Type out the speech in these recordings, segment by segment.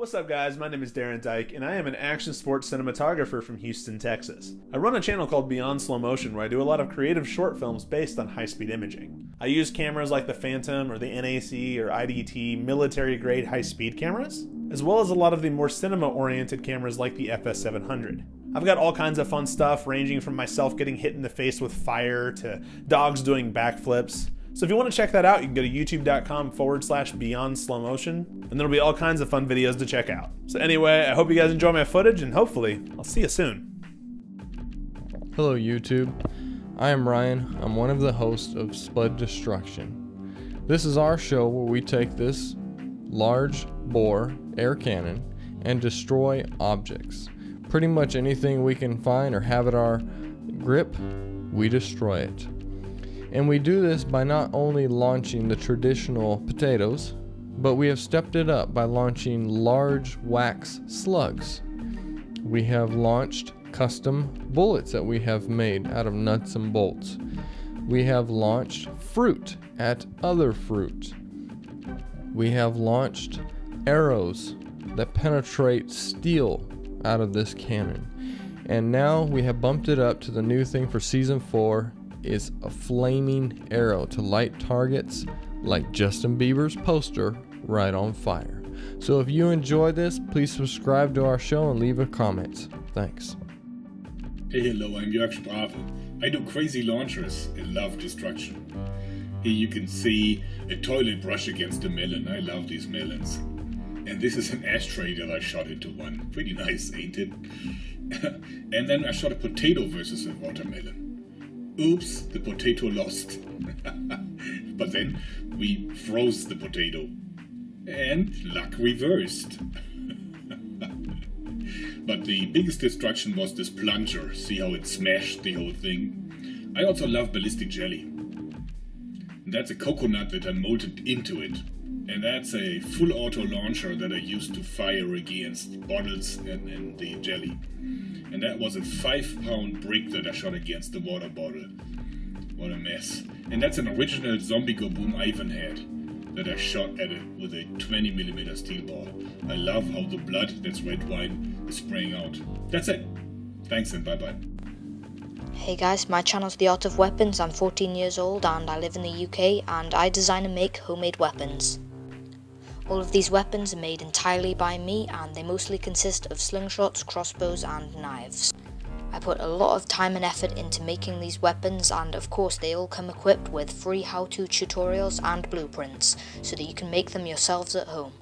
What's up guys, my name is Darren Dyke, and I am an action sports cinematographer from Houston, Texas. I run a channel called Beyond Slow Motion where I do a lot of creative short films based on high-speed imaging. I use cameras like the Phantom or the NAC or IDT military-grade high-speed cameras, as well as a lot of the more cinema-oriented cameras like the FS700. I've got all kinds of fun stuff ranging from myself getting hit in the face with fire to dogs doing backflips. So if you want to check that out, you can go to youtube.com/Beyond Slow Motion, and there'll be all kinds of fun videos to check out. So anyway, I hope you guys enjoy my footage, and hopefully, I'll see you soon. Hello YouTube, I am Ryan. I'm one of the hosts of Spud Destruction. This is our show where we take this large bore air cannon and destroy objects. Pretty much anything we can find or have at our grip, we destroy it. And we do this by not only launching the traditional potatoes, but we have stepped it up by launching large wax slugs. We have launched custom bullets that we have made out of nuts and bolts. We have launched fruit at other fruit. We have launched arrows that penetrate steel out of this cannon. And now we have bumped it up to the new thing for season 4. Is a flaming arrow to light targets like Justin Bieber's poster right on fire. So if you enjoy this, please subscribe to our show and leave a comment. Thanks. Hey, hello, I'm Jörg Strafe. I do crazy launchers and love destruction. Here you can see a toilet brush against a melon. I love these melons. And this is an ashtray that I shot into one. Pretty nice, ain't it? And then I shot a potato versus a watermelon. Oops, the potato lost. But then we froze the potato. And luck reversed. But the biggest destruction was this plunger. See how it smashed the whole thing? I also love ballistic jelly. That's a coconut that I molded into it. And that's a full auto launcher that I used to fire against bottles and the jelly. And that was a 5-pound brick that I shot against the water bottle. What a mess. And that's an original Zombie Go Boom Ivan head that I shot at it with a 20mm steel ball. I love how the blood, that's red wine, is spraying out. That's it. Thanks and bye-bye. Hey guys, my channel's The Art of Weapons. I'm 14 years old and I live in the UK, and I design and make homemade weapons. All of these weapons are made entirely by me, and they mostly consist of slingshots, crossbows and knives. I put a lot of time and effort into making these weapons, and of course they all come equipped with free how-to tutorials and blueprints, so that you can make them yourselves at home.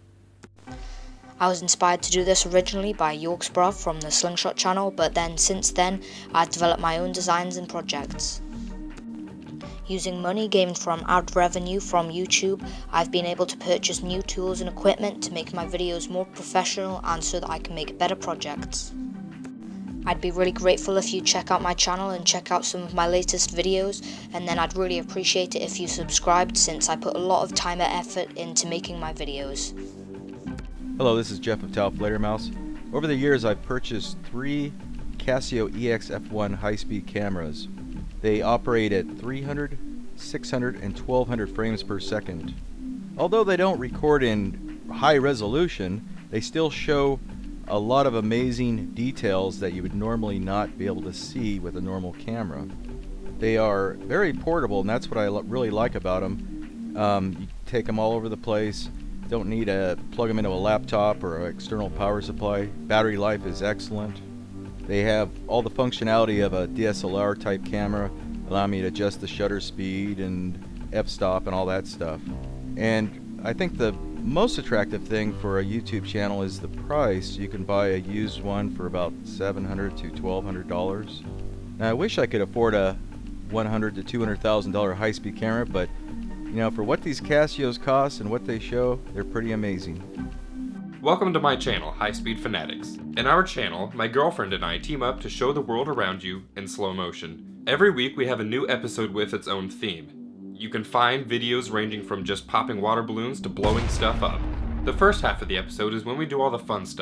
I was inspired to do this originally by Yorksbrough from the Slingshot channel, but then since then I've developed my own designs and projects. Using money gained from ad revenue from YouTube, I've been able to purchase new tools and equipment to make my videos more professional and so that I can make better projects. I'd be really grateful if you check out my channel and check out some of my latest videos, and then I'd really appreciate it if you subscribed, since I put a lot of time and effort into making my videos. Hello, this is Jeff of Tau Fledermaus. Over the years I've purchased 3 Casio EX-F1 high-speed cameras. They operate at 300, 600, and 1200 frames per second. Although they don't record in high resolution, they still show a lot of amazing details that you would normally not be able to see with a normal camera. They are very portable, and that's what I really like about them. You take them all over the place. Don't need to plug them into a laptop or an external power supply. Battery life is excellent. They have all the functionality of a DSLR type camera, allowing me to adjust the shutter speed and f-stop and all that stuff. And I think the most attractive thing for a YouTube channel is the price. You can buy a used one for about $700 to $1,200. Now I wish I could afford a $100,000 to $200,000 high-speed camera, but you know, for what these Casios cost and what they show, they're pretty amazing. Welcome to my channel, High Speed Fanatics. In our channel, my girlfriend and I team up to show the world around you in slow motion. Every week we have a new episode with its own theme. You can find videos ranging from just popping water balloons to blowing stuff up. The first half of the episode is when we do all the fun stuff,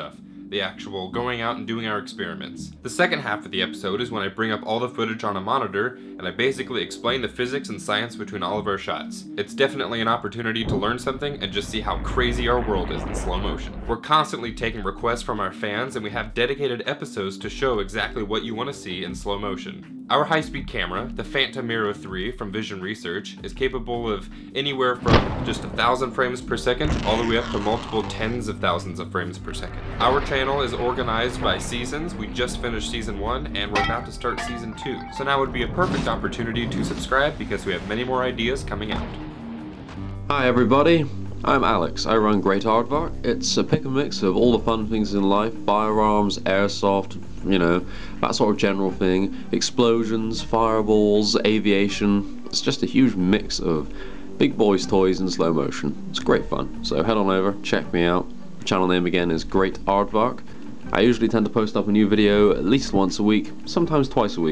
the actual going out and doing our experiments. The second half of the episode is when I bring up all the footage on a monitor and I basically explain the physics and science between all of our shots. It's definitely an opportunity to learn something and just see how crazy our world is in slow motion. We're constantly taking requests from our fans, and we have dedicated episodes to show exactly what you want to see in slow motion. Our high-speed camera, the Phantom Miro 3 from Vision Research, is capable of anywhere from just 1,000 frames per second all the way up to multiple tens of thousands of frames per second. Our channel is organized by seasons. We just finished season 1 and we're about to start season 2. So now would be a perfect opportunity to subscribe because we have many more ideas coming out. Hi everybody, I'm Alex. I run Great Aardvark. It's a pick and mix of all the fun things in life: firearms, airsoft, you know, that sort of general thing, explosions, fireballs, aviation. It's just a huge mix of big boys' toys in slow motion. It's great fun. So head on over, check me out. The channel name again is Great Aardvark. I usually tend to post up a new video at least once a week, sometimes twice a week.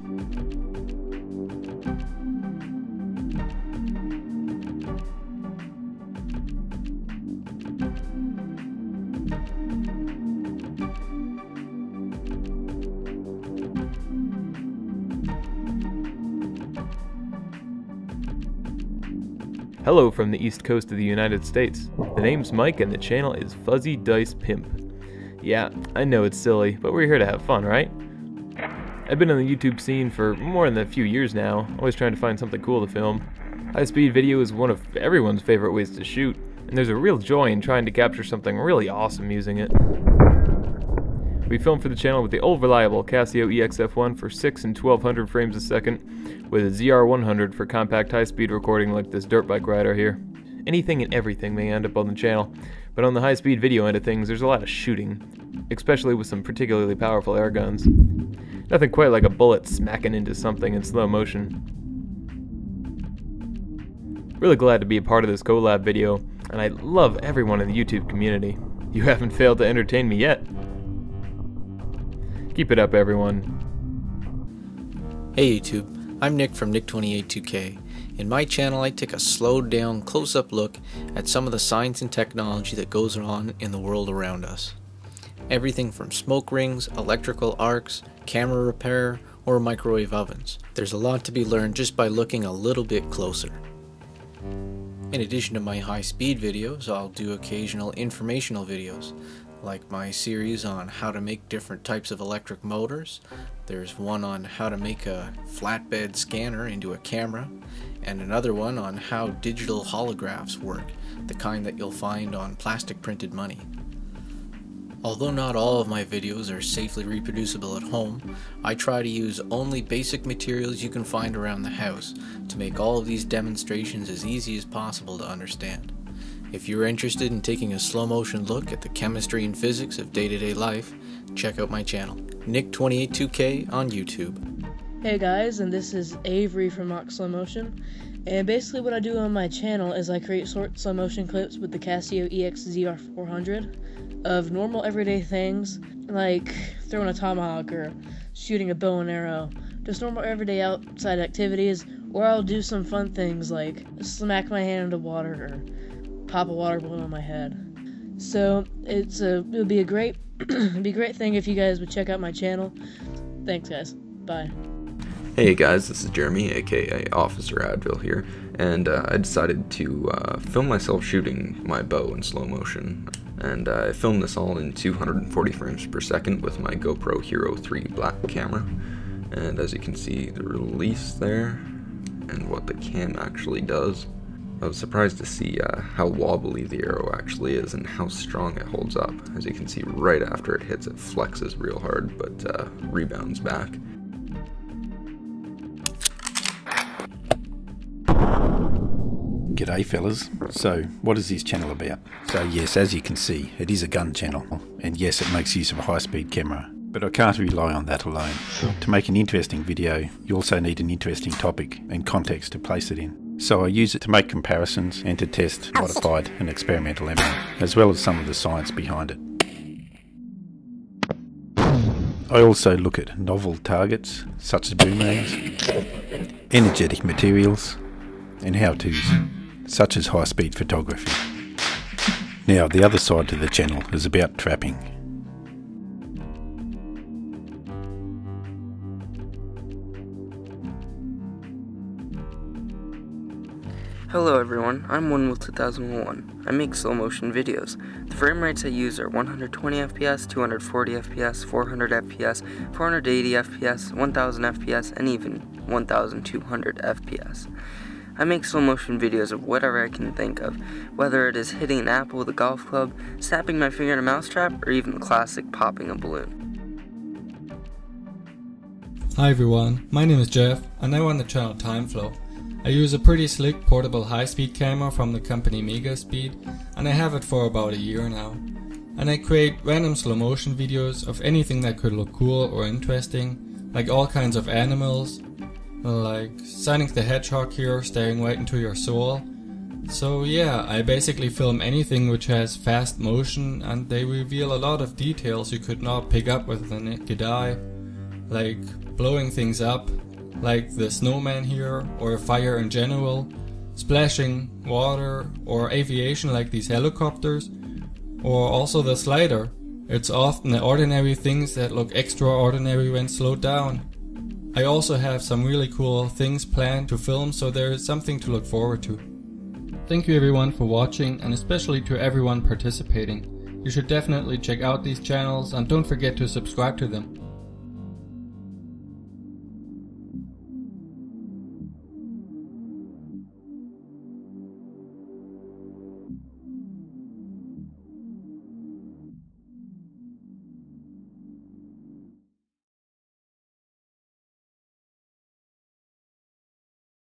Hello from the east coast of the United States. The name's Mike and the channel is Fuzzy Dice Pimp. Yeah, I know it's silly, but we're here to have fun, right? I've been on the YouTube scene for more than a few years now, always trying to find something cool to film. High-speed video is one of everyone's favorite ways to shoot, and there's a real joy in trying to capture something really awesome using it. We filmed for the channel with the old reliable Casio EX-F1 for 6 and 1200 frames a second, with a ZR-100 for compact high-speed recording like this dirt bike rider here. Anything and everything may end up on the channel, but on the high-speed video end of things there's a lot of shooting, especially with some particularly powerful air guns. Nothing quite like a bullet smacking into something in slow motion. Really glad to be a part of this collab video, and I love everyone in the YouTube community. You haven't failed to entertain me yet. Keep it up, everyone. Hey YouTube, I'm Nick from Nick282K. In my channel I take a slowed down close-up look at some of the science and technology that goes on in the world around us. Everything from smoke rings, electrical arcs, camera repair, or microwave ovens. There's a lot to be learned just by looking a little bit closer. In addition to my high-speed videos, I'll do occasional informational videos, like my series on how to make different types of electric motors. There's one on how to make a flatbed scanner into a camera, and another one on how digital holographs work, the kind that you'll find on plastic printed money. Although not all of my videos are safely reproducible at home, I try to use only basic materials you can find around the house to make all of these demonstrations as easy as possible to understand. If you're interested in taking a slow motion look at the chemistry and physics of day-to-day life, check out my channel, Nick282K on YouTube. Hey guys, and this is Avery from Mock Slow Motion, and basically what I do on my channel is I create short slow motion clips with the Casio EX-ZR400 of normal everyday things, like throwing a tomahawk or shooting a bow and arrow, just normal everyday outside activities, or I'll do some fun things like smack my hand into water or pop a water balloon on my head. So it would be a great thing if you guys would check out my channel. Thanks guys. Bye. Hey guys, this is Jeremy, aka Officer Advil here, and I decided to film myself shooting my bow in slow motion. And I filmed this all in 240 frames per second with my GoPro Hero 3 black camera. And as you can see, the release there and what the cam actually does. I was surprised to see how wobbly the arrow actually is and how strong it holds up. As you can see, right after it hits, it flexes real hard, but rebounds back. G'day fellas. So what is this channel about? So yes, as you can see, it is a gun channel, and yes, it makes use of a high-speed camera, but I can't rely on that alone. To make an interesting video, you also need an interesting topic and context to place it in. So I use it to make comparisons and to test modified and experimental ammo, as well as some of the science behind it. I also look at novel targets, such as boomerangs, energetic materials, and how-tos, such as high-speed photography. Now, the other side to the channel is about trapping. Hello everyone, I'm OneWolf2001. I make slow motion videos. The frame rates I use are 120 FPS, 240 FPS, 400 FPS, 480 FPS, 1000 FPS, and even 1200 FPS. I make slow motion videos of whatever I can think of, whether it is hitting an apple with a golf club, snapping my finger in a mousetrap, or even the classic popping a balloon. Hi everyone, my name is Jeff and I run the channel TimeFlow. I use a pretty slick portable high-speed camera from the company Megaspeed, and I have it for about a year now. And I create random slow motion videos of anything that could look cool or interesting, like all kinds of animals, like Sonic the Hedgehog here staring right into your soul. So yeah, I basically film anything which has fast motion, and they reveal a lot of details you could not pick up with the naked eye, like blowing things up, like the snowman here, or fire in general, splashing water, or aviation like these helicopters, or also the slider. It's often the ordinary things that look extraordinary when slowed down. I also have some really cool things planned to film, so there is something to look forward to. Thank you everyone for watching, and especially to everyone participating. You should definitely check out these channels and don't forget to subscribe to them.